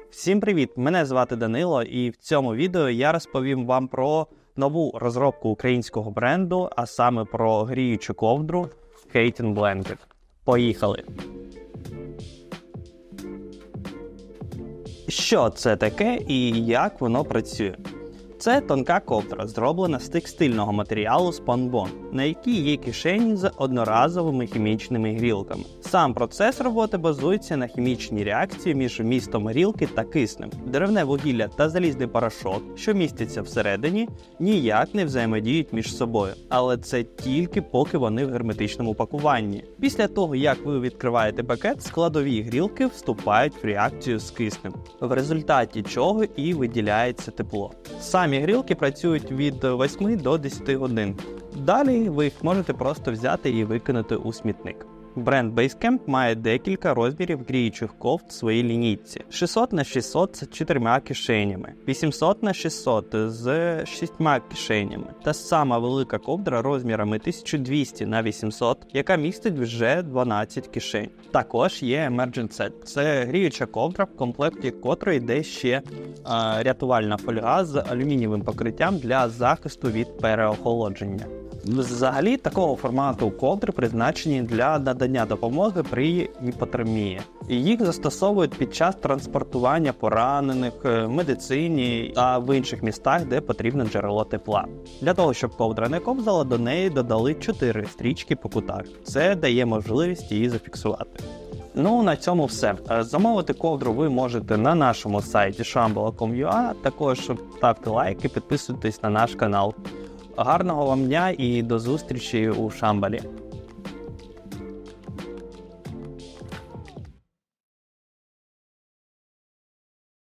Всім привіт! Мене звати Данило, і в цьому відео я розповім вам про нову розробку українського бренду, а саме про гріючу ковдру Skating Blanket. Поїхали! Що це таке і як воно працює? Це тонка ковдра, зроблена з текстильного матеріалу спанбон, на якій є кишені з одноразовими хімічними грілками. Сам процес роботи базується на хімічній реакції між вмістом грілки та киснем. Деревне вугілля та залізний порошок, що містяться всередині, ніяк не взаємодіють між собою. Але це тільки поки вони в герметичному пакуванні. Після того, як ви відкриваєте пакет, складові грілки вступають в реакцію з киснем, в результаті чого і виділяється тепло. Самі грілки працюють від 8 до 10 годин. Далі ви їх можете просто взяти і викинути у смітник. Бренд Basecamp має декілька розмірів гріючих ковдр в своїй лінійці. 600х600 з 4 кишенями, 800х600 з 6 кишенями та сама велика ковдра розмірами 1200х800, яка містить вже 12 кишень. Також є Emergent Set. Це гріюча ковдра, в комплекті котрої йде ще рятувальна фольга з алюмінієвим покриттям для захисту від переохолодження. Взагалі, такого формату ковдри призначені для надання допомоги при гіпотермії. Їх застосовують під час транспортування поранених, в медицині та в інших містах, де потрібне джерело тепла. Для того, щоб ковдра не ковзала, до неї додали 4 стрічки по кутах. Це дає можливість її зафіксувати. На цьому все. Замовити ковдру ви можете на нашому сайті shambhala.com.ua, також ставте лайк і підписуйтесь на наш канал. Гарного вам дня і до зустрічі у Шамбалі!